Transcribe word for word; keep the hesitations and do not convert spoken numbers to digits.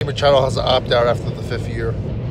Machado has to opt out after the fifth year.